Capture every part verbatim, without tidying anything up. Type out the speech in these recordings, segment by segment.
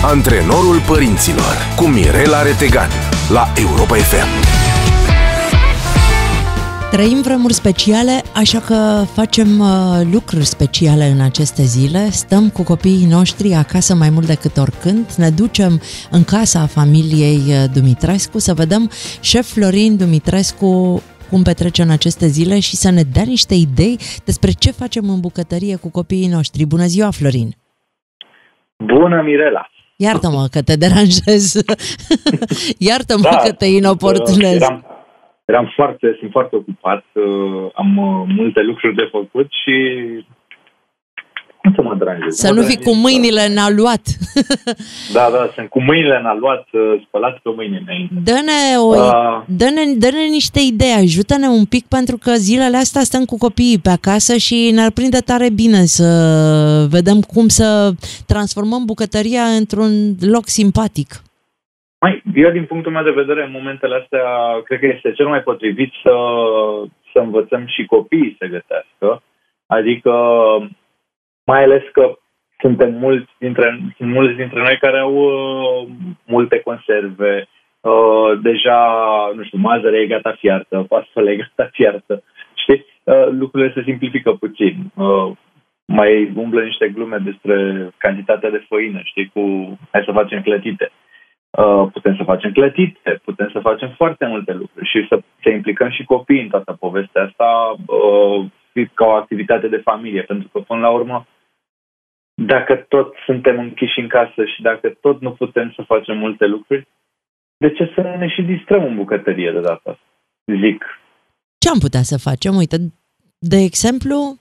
Antrenorul părinților cu Mirela Retegan la Europa F M. Trăim vremuri speciale, așa că facem uh, lucruri speciale în aceste zile. Stăm cu copiii noștri acasă mai mult decât oricând. Ne ducem în casa familiei Dumitrescu să vedem șef Florin Dumitrescu cum petrece în aceste zile și să ne dea niște idei despre ce facem în bucătărie cu copiii noștri. Bună ziua, Florin! Bună, Mirela! Iartă-mă că te deranjez. Iartă-mă da, că te inoportunez. Eram, eram foarte, sunt foarte ocupat. Am multe lucruri de făcut și nu să mă deranjez. Să nu fii cu mâinile în aluat. Da, da, sunt cu mâinile în aluat, spălat pe mâini înainte. Dă-ne, o, uh, dă-ne, dă-ne niște idei, ajută-ne un pic, pentru că zilele astea stăm cu copiii pe acasă și ne-ar prinde tare bine să vedem cum să transformăm bucătăria într-un loc simpatic. Mai, eu, din punctul meu de vedere, în momentele astea, cred că este cel mai potrivit să, să învățăm și copiii să gătească. Adică, mai ales că suntem mulți dintre, sunt mulți dintre noi care au uh, multe conserve. Uh, deja, nu știu, mazărea e gata fiartă, fasole e gata fiartă. Știi? Uh, lucrurile se simplifică puțin. Uh, mai umblă niște glume despre cantitatea de făină, știi, cu hai să facem clătite. Uh, putem să facem clătite, putem să facem foarte multe lucruri și să, să implicăm și copiii în toată povestea asta uh, ca o activitate de familie, pentru că până la urmă, dacă tot suntem închiși în casă și dacă tot nu putem să facem multe lucruri, de ce să ne și distrăm în bucătărie de data asta? Zic. Ce am putea să facem? Uite, de exemplu,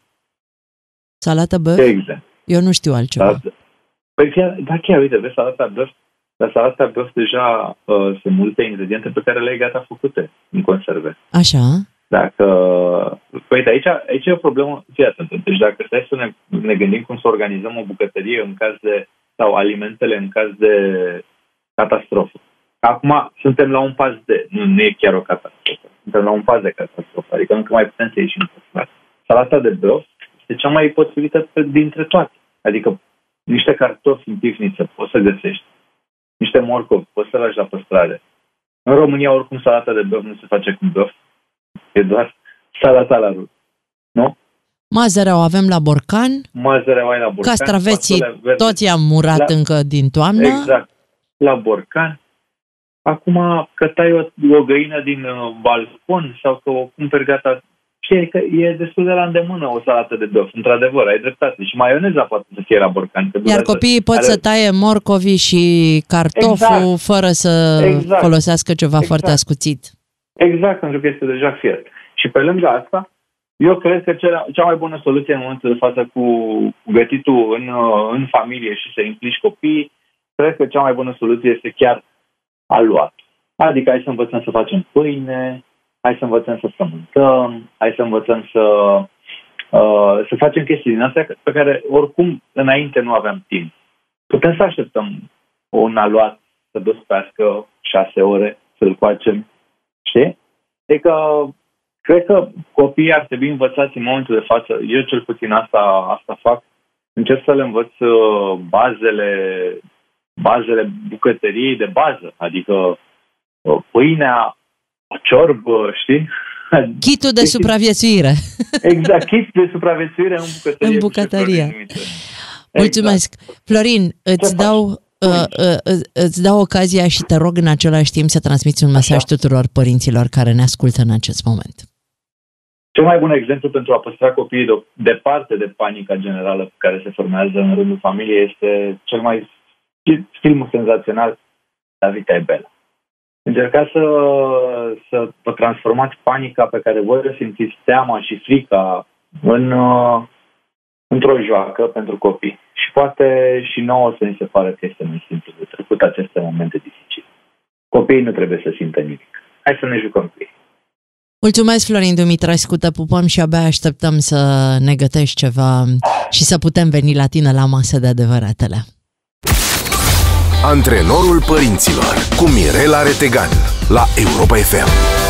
salată băf? De exemplu. Eu nu știu altceva. Salată. Păi chiar, da, chiar, uite, vezi, salata băf. La salata băf deja uh, sunt multe ingrediente pe care le ai gata făcute în conserve. Așa. Dacă, păi, aici, aici e o problemă, fii atent, deci dacă stai să ne, ne gândim cum să organizăm o bucătărie în caz de, sau alimentele în caz de catastrofă. Acum suntem la un pas de, nu, nu e chiar o catastrofă, suntem la un pas de catastrofă, adică încă mai putem să ieșim pe stradă. Salata de băf este cea mai potrivită dintre toate, adică niște cartofi în pivniță poți să găsești, niște morcovi poți să lași la păstrare. În România oricum salata de băf nu se face cu băf. E doar salata la rut, nu? Mazărea o avem la borcan. Mazărea o ai la borcan. Castraveții toți i-am murat la, încă din toamnă. Exact, la borcan. Acum că tai o, o găină din uh, balcon sau că o cumperi gata, știi că e destul de la îndemână o salată de băf, într-adevăr, ai dreptate. Și maioneza poate să fie la borcan. Iar copiii pot are... să taie morcovii și cartoful exact. Fără să exact. Folosească ceva exact. Foarte ascuțit. Exact, pentru că este deja fiert. Și pe lângă asta, eu cred că cea, cea mai bună soluție în momentul de față cu gătitul în, în familie și să implici copiii, cred că cea mai bună soluție este chiar aluat. Adică hai să învățăm să facem pâine, hai să învățăm să frământăm, hai să învățăm să, uh, să facem chestii din astea pe care oricum înainte nu aveam timp. Putem să așteptăm un aluat să dospească șase ore, să-l coacem. Știi? Adică, cred că copiii ar trebui învățați în momentul de față, eu cel puțin asta, asta fac, încerc să le învăț bazele, bazele bucătăriei de bază, adică pâinea, o ciorbă, știi? Kitul de supraviețuire. Exact, kit de supraviețuire în bucătărie. În bucătărie. Mulțumesc. Exact. Florin, îți dau... Uh, uh, îți dau ocazia și te rog în același timp să transmiți un mesaj Așa. Tuturor părinților care ne ascultă în acest moment. Cel mai bun exemplu pentru a păstra copiii de, departe de panica generală care se formează în rândul familiei este cel mai filmul senzațional David e Bela. Încercați să, să vă transformați panica pe care voi resimțiți, teama și frica în, într-o joacă pentru copii. Și poate și nouă să ni se pare că este mai simplu de trecut aceste momente dificile. Copiii nu trebuie să simtă nimic. Hai să ne jucăm cu ei. Mulțumesc, Florin Dumitrescu, te pupăm și abia așteptăm să ne gătești ceva și să putem veni la tine la masă de adevăratele. Antrenorul părinților cu Mirela Retegan la Europa F M.